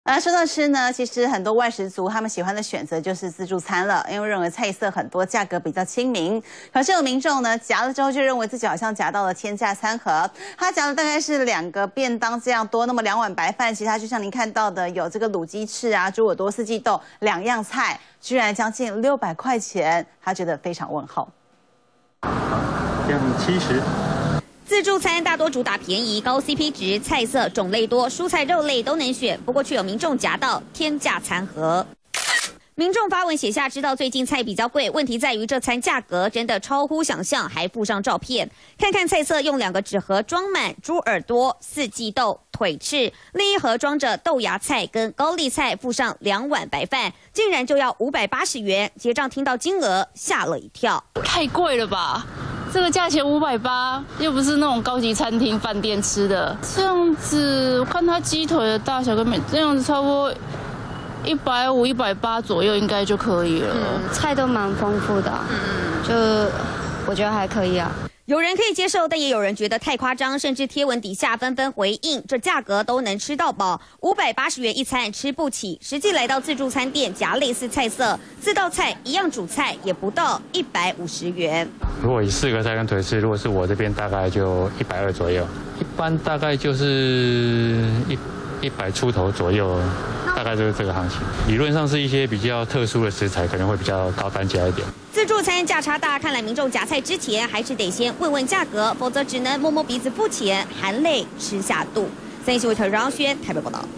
说到吃呢，其实很多外食族他们喜欢的选择就是自助餐了，因为认为菜色很多，价格比较亲民。可是有民众呢夹了之后就认为自己好像夹到了天价餐盒，他夹的大概是2个便当这样多，那么2碗白饭，其他就像您看到的有这个卤鸡翅啊、猪耳朵、四季豆2样菜，居然将近600块钱，他觉得非常问号。 这样70。 自助餐大多主打便宜、高 CP 值，菜色种类多，蔬菜肉类都能选。不过却有民众夹到天价餐盒。民众发文写下，知道最近菜比较贵，问题在于这餐价格真的超乎想象，还附上照片。看看菜色，用2个纸盒装满猪耳朵、四季豆、腿翅，另一盒装着豆芽菜跟高丽菜，附上2碗白饭，竟然就要580元。结账听到金额，吓了一跳， 太贵了吧？ 这个价钱580，又不是那种高级餐厅、饭店吃的。这样子，我看它鸡腿的大小跟这样子差不多150、180左右应该就可以了。 菜都蛮丰富的，就我觉得还可以啊。 有人可以接受，但也有人觉得太夸张，甚至贴文底下纷纷回应：这价格都能吃到饱，580元一餐吃不起。实际来到自助餐店夹类似菜色，4道菜一样主菜也不到150元。 如果以4个菜跟腿翅，如果是我这边大概就120左右，一般大概就是100出头左右，大概就是这个行情。理论上是一些比较特殊的食材，可能会比较高单价一点。 自助餐价差大，看来民众夹菜之前还是得先问问价格，否则只能摸摸鼻子付钱，含泪吃下肚。3立新闻特张轩台北报道。